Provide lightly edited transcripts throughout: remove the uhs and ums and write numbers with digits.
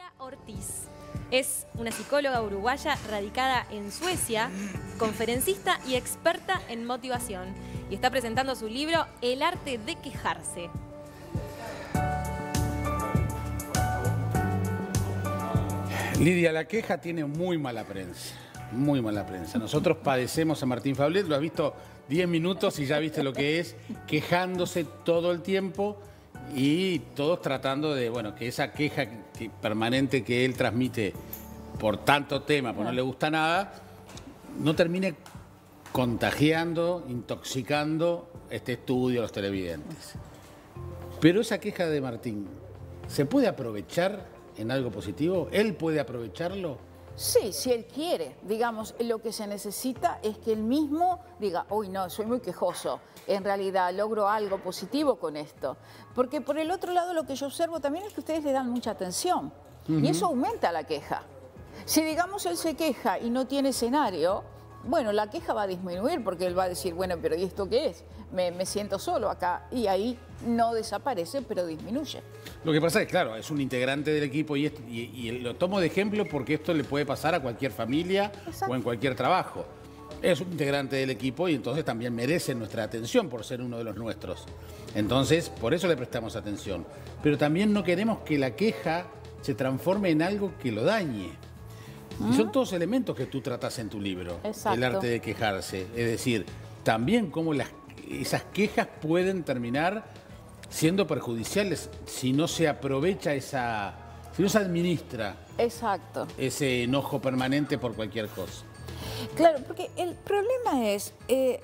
Lidia Ortiz es una psicóloga uruguaya radicada en Suecia, conferencista y experta en motivación. Y está presentando su libro El arte de quejarse. Lidia, la queja tiene muy mala prensa, muy mala prensa. Nosotros padecemos a Martín Fablet, lo has visto 10 minutos y ya viste lo que es, quejándose todo el tiempo y todos tratando de, bueno, que esa queja permanente que él transmite por tanto tema, porque no le gusta nada, no termine contagiando, intoxicando este estudio a los televidentes. Pero esa queja de Martín, ¿se puede aprovechar en algo positivo? ¿Él puede aprovecharlo? Sí, si él quiere. Digamos, lo que se necesita es que él mismo diga, uy, no, soy muy quejoso. En realidad logro algo positivo con esto. Porque por el otro lado lo que yo observo también es que ustedes le dan mucha atención. Y eso aumenta la queja. Si, digamos, él se queja y no tiene escenario, bueno, la queja va a disminuir porque él va a decir, bueno, pero ¿y esto qué es? Me siento solo acá. Y ahí no desaparece, pero disminuye. Lo que pasa es, claro, es un integrante del equipo y lo tomo de ejemplo porque esto le puede pasar a cualquier familia. Exacto. O en cualquier trabajo. Es un integrante del equipo y entonces también merece nuestra atención por ser uno de los nuestros. Entonces, por eso le prestamos atención. Pero también no queremos que la queja se transforme en algo que lo dañe. Y son todos elementos que tú tratas en tu libro. Exacto. El arte de quejarse. Es decir, también cómo esas quejas pueden terminar siendo perjudiciales si no se aprovecha si no se administra. Exacto. Ese enojo permanente por cualquier cosa. Claro, porque el problema es,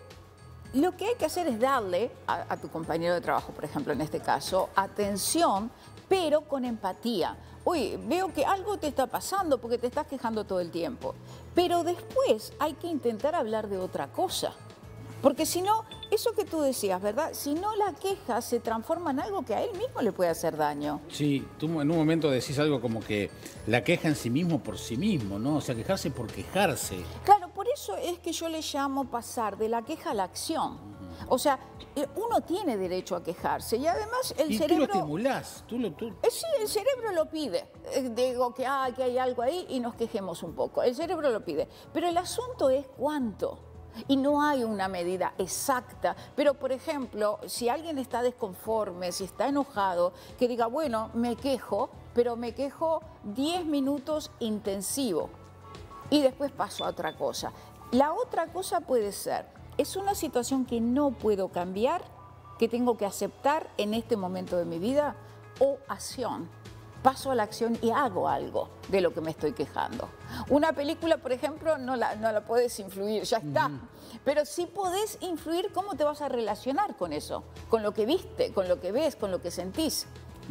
lo que hay que hacer es darle a tu compañero de trabajo, por ejemplo, en este caso, atención, pero con empatía. Oye, veo que algo te está pasando porque te estás quejando todo el tiempo. Pero después hay que intentar hablar de otra cosa. Porque si no, eso que tú decías, ¿verdad? Si no, la queja se transforma en algo que a él mismo le puede hacer daño. Sí, tú en un momento decís algo como que la queja en sí mismo por sí mismo, ¿no? O sea, quejarse por quejarse. Claro, por eso es que yo le llamo pasar de la queja a la acción. O sea, uno tiene derecho a quejarse y además el cerebro... Y tú lo estimulás. Sí, el cerebro lo pide. Digo que hay algo ahí y nos quejemos un poco. El cerebro lo pide. Pero el asunto es cuánto. Y no hay una medida exacta. Pero, por ejemplo, si alguien está desconforme, si está enojado, que diga, bueno, me quejo, pero me quejo 10 minutos intensivo y después paso a otra cosa. La otra cosa puede ser, es una situación que no puedo cambiar, que tengo que aceptar en este momento de mi vida, o acción. Paso a la acción y hago algo de lo que me estoy quejando. Una película, por ejemplo, no la puedes influir, ya está. Pero sí podés influir cómo te vas a relacionar con eso, con lo que viste, con lo que ves, con lo que sentís.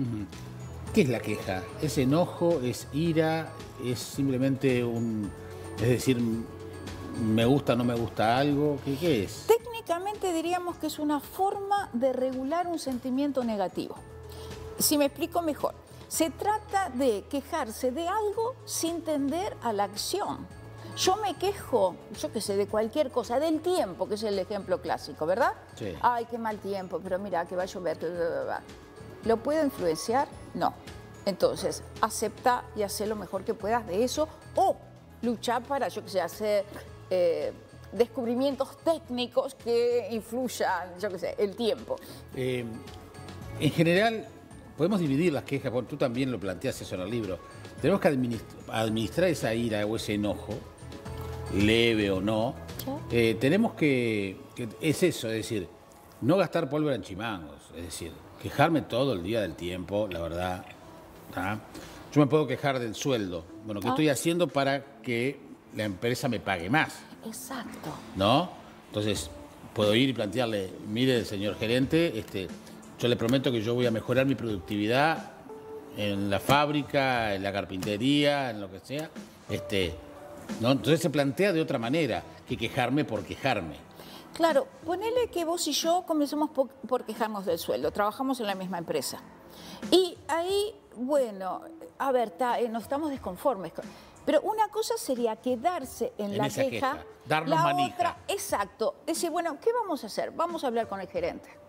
¿Qué es la queja? ¿Es enojo? ¿Es ira? ¿Es simplemente es decir, me gusta o no me gusta algo? ¿Qué es? Técnicamente diríamos que es una forma de regular un sentimiento negativo. Si me explico mejor. Se trata de quejarse de algo sin tender a la acción. Yo me quejo, yo qué sé, de cualquier cosa, del tiempo, que es el ejemplo clásico, ¿verdad? Sí. Ay, qué mal tiempo, pero mira, que va a llover. ¿Lo puedo influenciar? No. Entonces, acepta y haz lo mejor que puedas de eso o luchar para, yo qué sé, hacer descubrimientos técnicos que influyan, yo qué sé, el tiempo. En general... Podemos dividir las quejas, porque tú también lo planteas eso en el libro. Tenemos que administrar esa ira o ese enojo, leve o no. Tenemos que... Es eso, es decir, no gastar pólvora en chimangos. Es decir, quejarme todo el día del tiempo, la verdad. Yo me puedo quejar del sueldo. Bueno, ¿qué estoy haciendo para que la empresa me pague más? Exacto. ¿No? Entonces, puedo ir y plantearle, mire, señor gerente, yo le prometo que yo voy a mejorar mi productividad en la fábrica, en la carpintería, en lo que sea. ¿No? Entonces se plantea de otra manera que quejarme por quejarme. Claro, ponele que vos y yo comenzamos por quejarnos del sueldo. Trabajamos en la misma empresa. Y ahí, bueno, a ver, no estamos desconformes. Pero una cosa sería quedarse en la queja. Darnos manija. Otra, exacto. Decir, bueno, ¿qué vamos a hacer? Vamos a hablar con el gerente.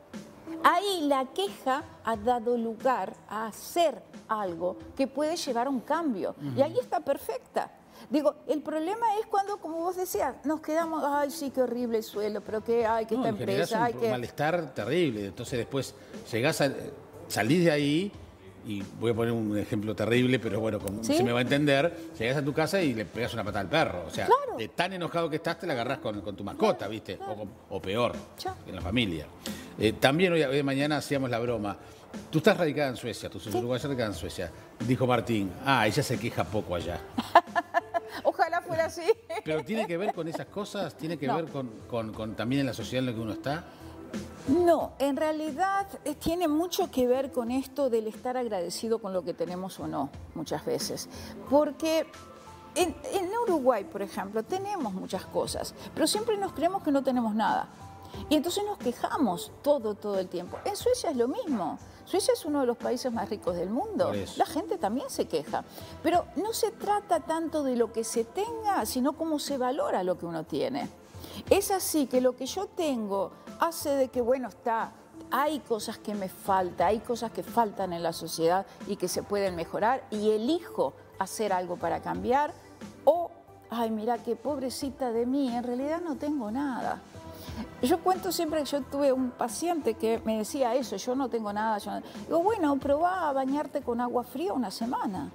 Ahí la queja ha dado lugar a hacer algo que puede llevar a un cambio. Y ahí está perfecta. Digo, el problema es cuando, como vos decías, nos quedamos, ay, sí, qué horrible el suelo, pero qué, ay, que esta empresa, ay, un malestar terrible. Entonces después salís de ahí, y voy a poner un ejemplo terrible, pero bueno, como ¿Sí? se me va a entender, llegás a tu casa y le pegas una patada al perro. O sea, Claro. de tan enojado que estás, te la agarrás con tu mascota, ¿viste? O peor, Chao. en la familia. También hoy de mañana hacíamos la broma. Tú estás radicada en Suecia, tú sos uruguaya radicada en Suecia. Dijo Martín, ella se queja poco allá. Ojalá fuera así. Pero tiene que ver con esas cosas, tiene que ver con también en la sociedad en la que uno está. No, en realidad tiene mucho que ver con esto del estar agradecido con lo que tenemos o no, muchas veces. Porque en Uruguay, por ejemplo, tenemos muchas cosas, pero siempre nos creemos que no tenemos nada. Y entonces nos quejamos todo el tiempo. En Suecia es lo mismo. Suecia es uno de los países más ricos del mundo. La gente también se queja. Pero no se trata tanto de lo que se tenga, sino cómo se valora lo que uno tiene. Es así que lo que yo tengo hace de que, bueno, hay cosas que me faltan, hay cosas que faltan en la sociedad y que se pueden mejorar y elijo hacer algo para cambiar o, ay, mira qué pobrecita de mí, en realidad no tengo nada. Yo cuento siempre que yo tuve un paciente que me decía eso, yo no tengo nada. Digo, bueno, probá a bañarte con agua fría una semana.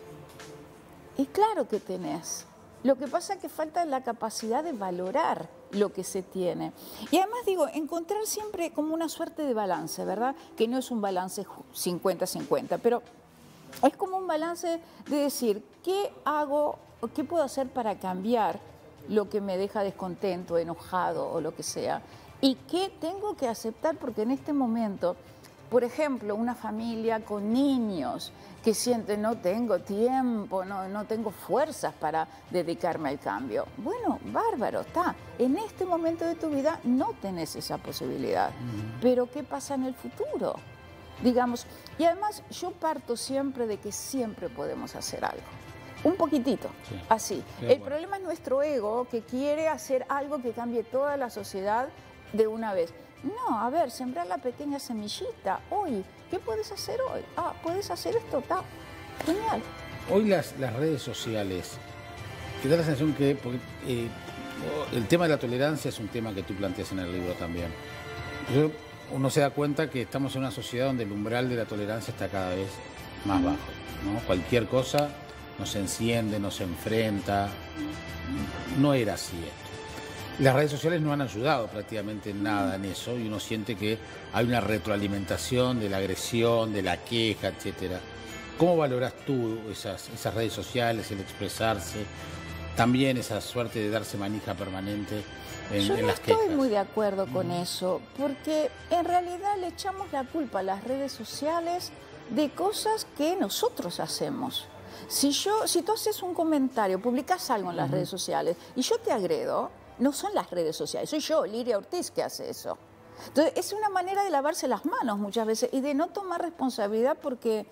Y claro que tenés. Lo que pasa es que falta la capacidad de valorar lo que se tiene. Y además digo, encontrar siempre como una suerte de balance, ¿verdad? Que no es un balance 50-50, pero es como un balance de decir, ¿qué hago o qué puedo hacer para cambiar lo que me deja descontento, enojado o lo que sea? ¿Y qué tengo que aceptar? Porque en este momento, por ejemplo, una familia con niños que siente no tengo tiempo, no tengo fuerzas para dedicarme al cambio. Bueno, bárbaro, está. En este momento de tu vida no tenés esa posibilidad. Pero ¿qué pasa en el futuro? Digamos, y además yo parto siempre de que siempre podemos hacer algo. Un poquitito, así. El problema es nuestro ego que quiere hacer algo que cambie toda la sociedad de una vez. No, a ver, sembrar la pequeña semillita. Hoy, ¿qué puedes hacer hoy? Puedes hacer esto, está genial. Hoy las redes sociales, te da la sensación que el tema de la tolerancia es un tema que tú planteas en el libro también. Uno se da cuenta que estamos en una sociedad donde el umbral de la tolerancia está cada vez más bajo, ¿no? Cualquier cosa nos enciende, nos enfrenta. No era así esto. Las redes sociales no han ayudado prácticamente en nada en eso y uno siente que hay una retroalimentación de la agresión, de la queja, etcétera. ¿Cómo valoras tú esas redes sociales, el expresarse, también esa suerte de darse manija permanente en las quejas? Yo no estoy muy de acuerdo con eso, porque en realidad le echamos la culpa a las redes sociales de cosas que nosotros hacemos. Si tú haces un comentario, publicas algo en las redes sociales y yo te agredo, no son las redes sociales, soy yo, Liria Ortiz, que hace eso. Entonces, es una manera de lavarse las manos muchas veces y de no tomar responsabilidad porque,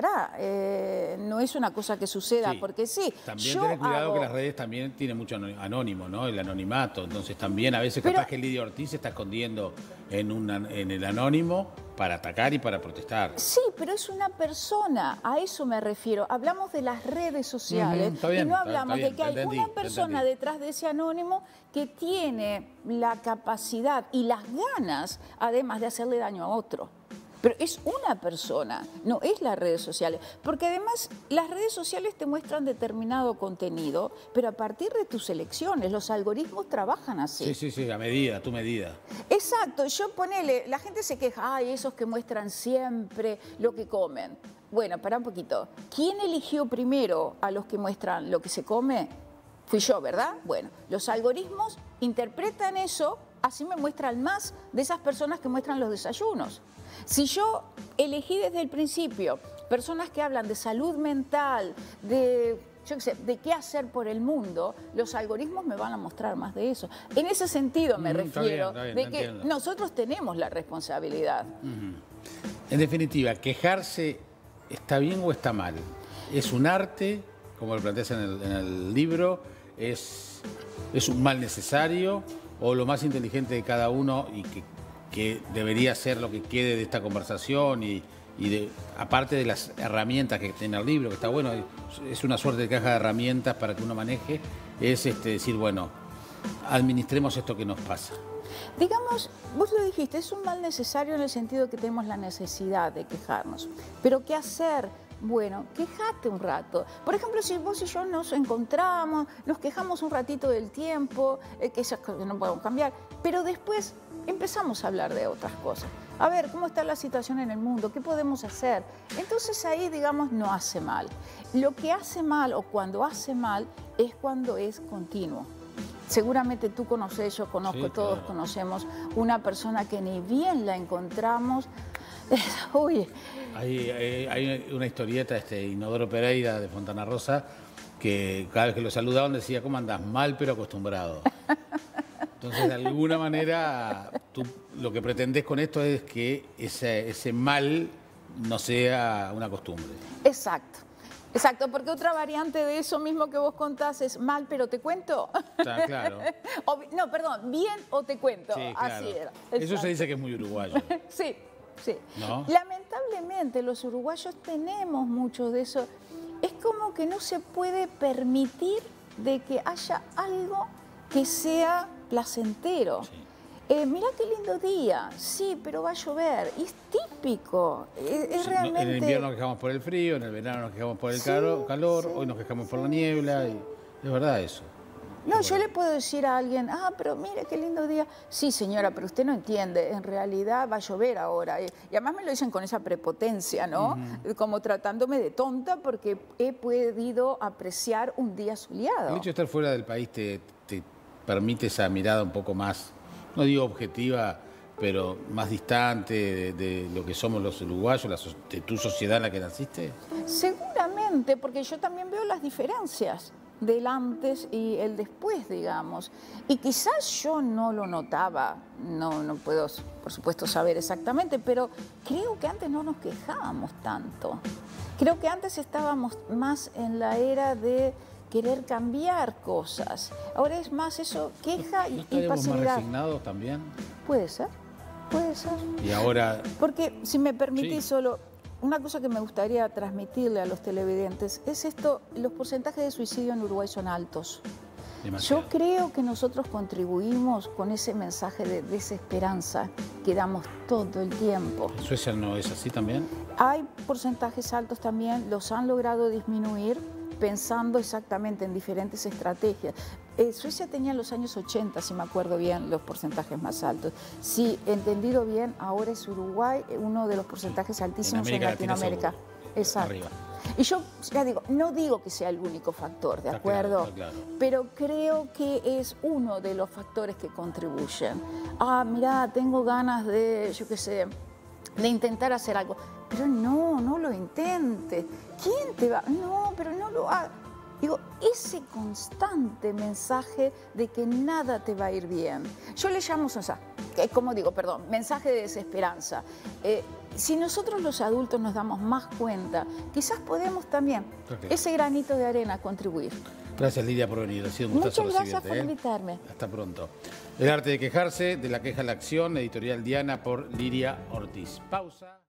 no es una cosa que suceda porque sí. También tener cuidado que las redes también tienen mucho anónimo, ¿no? El anonimato. Entonces también a veces capaz que Lidia Ortiz se está escondiendo en el anónimo para atacar y para protestar. Sí, pero es una persona, a eso me refiero. Hablamos de las redes sociales y no hablamos de que hay una persona detrás de ese anónimo que tiene la capacidad y las ganas, además de hacerle daño a otro. Pero es una persona, no es las redes sociales. Porque además las redes sociales te muestran determinado contenido, pero a partir de tus elecciones, los algoritmos trabajan así. Sí, a medida, a tu medida. Exacto, la gente se queja, esos que muestran siempre lo que comen. Bueno, pará un poquito. ¿Quién eligió primero a los que muestran lo que se come? Fui yo, ¿verdad? Bueno, los algoritmos interpretan eso, así me muestran más de esas personas que muestran los desayunos. Si yo elegí desde el principio personas que hablan de salud mental, de qué hacer por el mundo, los algoritmos me van a mostrar más de eso. En ese sentido me refiero, de que nosotros tenemos la responsabilidad. En definitiva, ¿quejarse está bien o está mal? ¿Es un arte, como lo planteas en el libro? ¿Es un mal necesario? ¿O lo más inteligente de cada uno y que debería ser lo que quede de esta conversación aparte de las herramientas que tiene el libro, que está bueno, es una suerte de caja de herramientas para que uno maneje, es decir, bueno, administremos esto que nos pasa. Digamos, vos lo dijiste, es un mal necesario en el sentido que tenemos la necesidad de quejarnos. Pero ¿qué hacer? Bueno, quejate un rato. Por ejemplo, si vos y yo nos encontramos, nos quejamos un ratito del tiempo, que esas cosas no podemos cambiar, pero después empezamos a hablar de otras cosas. A ver, ¿cómo está la situación en el mundo? ¿Qué podemos hacer? Entonces ahí, digamos, no hace mal. Lo que hace mal o cuando hace mal es cuando es continuo. Seguramente tú conoces, yo conozco, sí, todos claro. Conocemos una persona que ni bien la encontramos. Uy. Hay una historieta, Inodoro Pereira de Fontana Rosa, que cada vez que lo saludaban decía, ¿cómo andás? Mal pero acostumbrado. Entonces, de alguna manera, tú lo que pretendés con esto es que ese mal no sea una costumbre. Exacto. Exacto, porque otra variante de eso mismo que vos contás es mal, pero te cuento. Claro. No, perdón, bien o te cuento. Sí, claro. Así era. Exacto. Eso se dice que es muy uruguayo. Sí, sí. ¿No? Lamentablemente los uruguayos tenemos mucho de eso. Es como que no se puede permitir de que haya algo que sea placentero. Sí. Mirá qué lindo día, sí, pero va a llover. Y es típico, es sí, realmente... En el invierno nos quejamos por el frío, en el verano nos quejamos por el calor, sí. Hoy nos quejamos por la niebla, y es verdad eso. No, yo le puedo decir a alguien, pero mire qué lindo día. Sí, señora, pero usted no entiende, en realidad va a llover ahora. Y además me lo dicen con esa prepotencia, ¿no? Como tratándome de tonta porque he podido apreciar un día soleado. El hecho de estar fuera del país te permite esa mirada un poco más... No digo objetiva, pero más distante de lo que somos los uruguayos, de tu sociedad en la que naciste. Seguramente, porque yo también veo las diferencias del antes y el después, digamos. Y quizás yo no lo notaba, no puedo, por supuesto, saber exactamente, pero creo que antes no nos quejábamos tanto. Creo que antes estábamos más en la era de querer cambiar cosas. Ahora es más eso, queja y pasividad. ¿No estaríamos más resignados también? Puede ser, puede ser. Y ahora... Porque, si me permitís, sí. Solo una cosa que me gustaría transmitirle a los televidentes es esto, los porcentajes de suicidio en Uruguay son altos. Demasiado. Yo creo que nosotros contribuimos con ese mensaje de desesperanza que damos todo el tiempo. ¿En Suecia no es así también? Hay porcentajes altos también, los han logrado disminuir, pensando exactamente en diferentes estrategias. Suecia tenía en los años 80, si me acuerdo bien, los porcentajes más altos. Si he entendido bien, ahora es Uruguay uno de los porcentajes altísimos en Latinoamérica. Exacto. Arriba. Y yo ya digo, no digo que sea el único factor, ¿de acuerdo? Claro. Pero creo que es uno de los factores que contribuyen. Mirá, tengo ganas de, yo qué sé, de intentar hacer algo. Pero no lo intentes. ¿Quién te va? No, pero no lo hagas. Digo, ese constante mensaje de que nada te va a ir bien. Yo le llamo, mensaje de desesperanza. Si nosotros los adultos nos damos más cuenta, quizás podemos también ese granito de arena contribuir. Gracias, Lidia, por venir. Ha sido un gustazo recibirte. Muchas gracias por invitarme. Hasta pronto. El arte de quejarse, de la queja a la acción, editorial Diana, por Lidia Ortiz. Pausa.